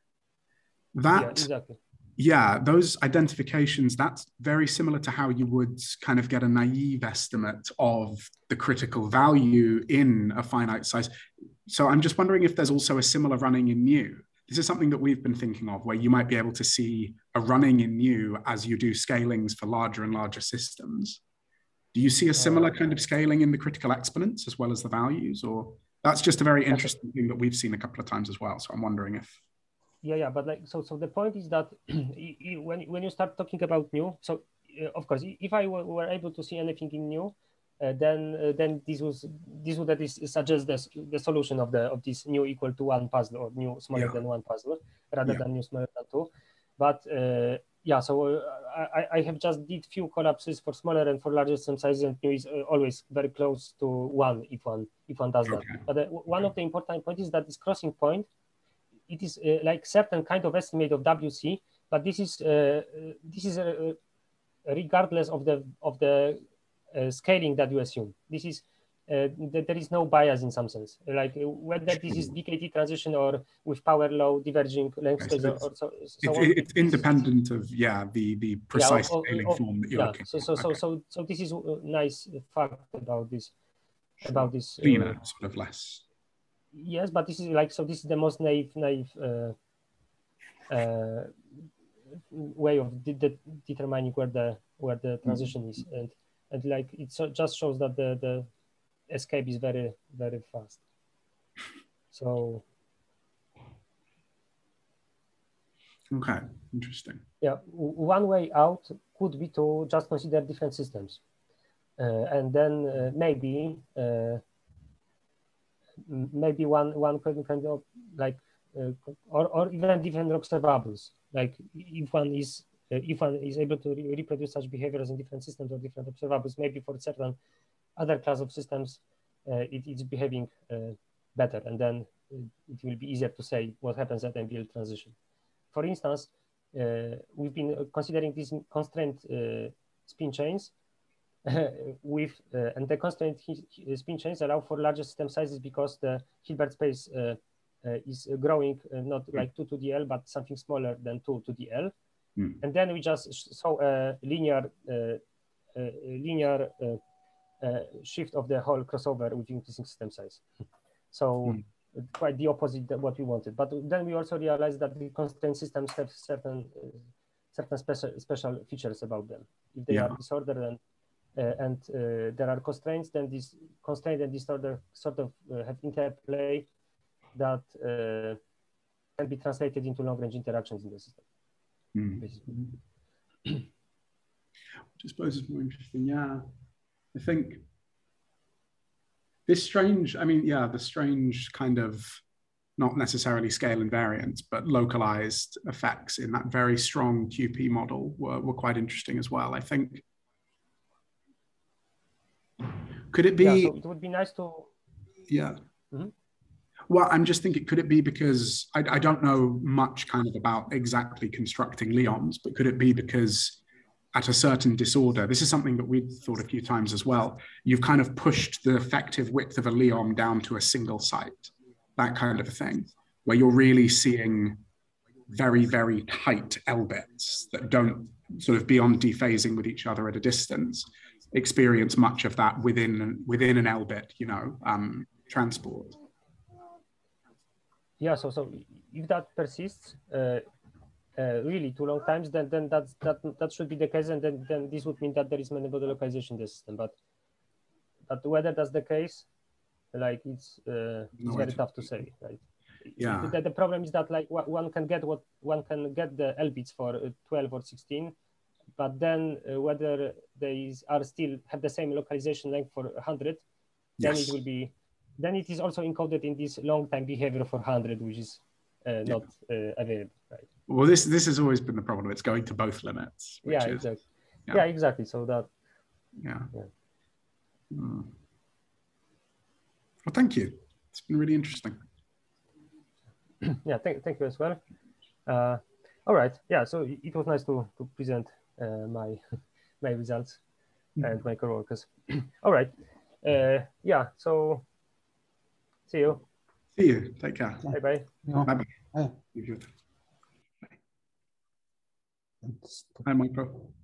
That yeah, exactly. Yeah, those identifications, that's very similar to how you would kind of get a naive estimate of the critical value in a finite size. So I'm just wondering if there's also a similar running in nu. This is something that we've been thinking of, where you might be able to see a running in nu as you do scalings for larger and larger systems. Do you see a similar kind of scaling in the critical exponents as well as the values? Or that's just a very interesting thing that we've seen a couple of times as well. So I'm wondering if... Yeah, yeah, but like, so, so the point is that when when you start talking about nu, so uh, of course, if I were, were able to see anything in nu, uh, then uh, then this was this would at least suggest the the solution of the of this nu equal to one puzzle, or nu smaller yeah. than one puzzle rather yeah. than nu smaller than two. But uh, yeah, so uh, I I have just did few collapses for smaller and for larger system sizes, and nu is uh, always very close to one if one if one does okay. that. But uh, one of the important points is that this crossing point, it is uh, like certain kind of estimate of W C, but this is uh, this is uh, regardless of the of the uh, scaling that you assume. This is uh, th there is no bias in some sense. Like uh, whether this is D K T transition or with power law diverging length scales so or, or so, so it's, on. It's independent of yeah the the precise yeah, of, scaling of, form that you're yeah. looking so, for. so so okay. so so this is a nice fact about this sure. about this cleaner uh, sort of less. Yes, but this is like, so this is the most naive, naive uh, uh, way of de de determining where the where the transition mm-hmm. is, and and like it so just shows that the the escape is very very fast. So okay, interesting. Yeah, one way out could be to just consider different systems, uh, and then uh, maybe uh, maybe one one kind of like. Uh, or, or even different observables. Like if one is uh, if one is able to re reproduce such behaviors in different systems or different observables, maybe for certain other class of systems, uh, it, it's behaving uh, better, and then it will be easier to say what happens at M B L transition. For instance, uh, we've been considering these constraint uh, spin chains with, uh, and the constraint spin chains allow for larger system sizes because the Hilbert space uh, uh, is growing uh, not like two to the L, but something smaller than two to the L. Mm. And then we just saw a linear, uh, uh, linear uh, uh, shift of the whole crossover with increasing system size. So mm. quite the opposite of what we wanted. But then we also realized that the constraint systems have certain uh, certain special special features about them. If they yeah. are disordered and uh, and uh, there are constraints, then this constraint and disorder sort of uh, have interplay that uh, can be translated into long-range interactions in the system. Mm. Which I suppose is more interesting. Yeah, I think this strange, I mean, yeah, the strange kind of not necessarily scale invariant, but localized effects in that very strong Q P model were, were quite interesting as well, I think. Could it be? Yeah, so it would be nice to. Yeah. Mm-hmm. Well, I'm just thinking, could it be because I, I don't know much kind of about exactly constructing Lyons, but could it be because at a certain disorder, this is something that we've thought a few times as well, you've kind of pushed the effective width of a Lyon down to a single site, that kind of a thing, where you're really seeing very, very tight L bits that don't sort of beyond dephasing with each other at a distance, experience much of that within, within an L bit, you know, um, transport. Yeah, so so if that persists uh, uh, really too long times, then then that's that that should be the case, and then then this would mean that there is many-body localization in the system. But but whether that's the case, like it's uh, it's no, very tough to say, right? Yeah. The, the problem is that like one can get what one can get the L bits for twelve or sixteen, but then uh, whether they are still have the same localization length for one hundred, then yes. it will be. Then it is also encoded in this long time behavior for one hundred, which is uh, not yeah. uh, available. Right? Well, this this has always been the problem. It's going to both limits. Which yeah, is, exactly. Yeah. yeah, exactly. So that. Yeah. yeah. Hmm. Well, thank you. It's been really interesting. yeah, thank thank you as well. Uh, all right. Yeah. So it was nice to to present uh, my my results mm. and my coworkers. all right. Uh, yeah. So. See you. See you. Take care. Bye bye. Bye bye. Bye. Bye, Micro.